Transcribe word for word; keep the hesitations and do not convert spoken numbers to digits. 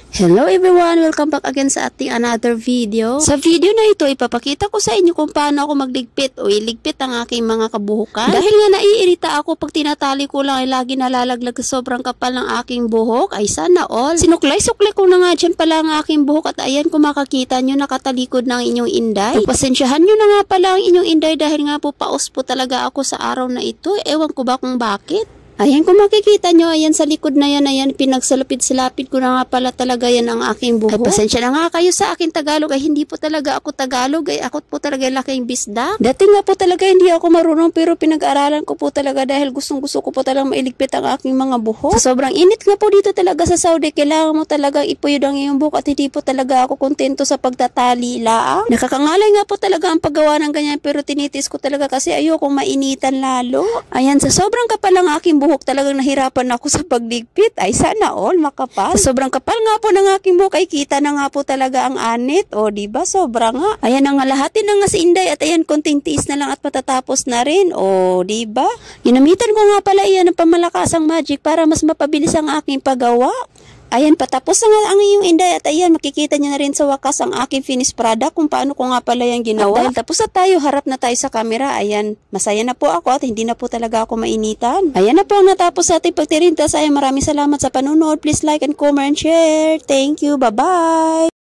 Hello everyone! Welcome back again sa ating another video. Sa video na ito, ipapakita ko sa inyo kung paano ako magligpit o iligpit ang aking mga kabuhukan. Dahil nga naiirita ako pag tinatali ko lang ay lagi nalalaglag sa sobrang kapal ng aking buhok, ay sana all. Sinuklay-suklay ko na nga dyan pala ang aking buhok at ayan kung makakita nyo nakatalikod ng inyong inday. Pagpasensyahan nyo na nga pala ang inyong inday dahil nga po paus po talaga ako sa araw na ito. Ewan ko ba kung bakit. Ayan, kung makikita nyo, ayan sa likod na yan, ayan, pinagsalapid-salapid ko na nga pala talaga yan ang aking buhok. Ay, pasensya na nga kayo sa aking Tagalog, ay hindi po talaga ako Tagalog, ay ako po talaga laking bisda. Dati nga po talaga hindi ako marunong, pero pinag-aralan ko po talaga dahil gustong-gusto ko po talagang mailigpit ang aking mga buhok. Sa sobrang init nga po dito talaga sa Saudi, kailangan mo talagang ipuyod ang iyong buhok at hindi po talaga ako kontento sa pagtatali laang. Nakakangalay nga po talaga ang paggawa ng ganyan, pero tinitis ko talaga kasi ayokong mainitan lalo. Ayan, sa sobrang kapal ang aking buhok, talagang nahirapan ako sa pagligpit. Ay sana all makapal. Sobrang kapal nga po ng aking buhok ay kita na nga po talaga ang anit. O diba sobra nga. Ayan ang lahatin na nga si Inday at ayan konting tiis na lang at matatapos na rin. O diba? Ginamitan ko nga pala iyan ng pamalakasang magic para mas mapabilis ang aking paggawa. Ayan, patapos na nga ang iyong inday at ayan, makikita niyo na rin sa wakas ang aking finished product kung paano ko nga pala yung ginawa. At dahil tapos na tayo, harap na tayo sa camera, ayan, masaya na po ako at hindi na po talaga ako mainitan. Ayan na po ang natapos sa ating pagtirintas. Ayan, maraming salamat sa panunood. Please like and comment and share. Thank you. Bye-bye!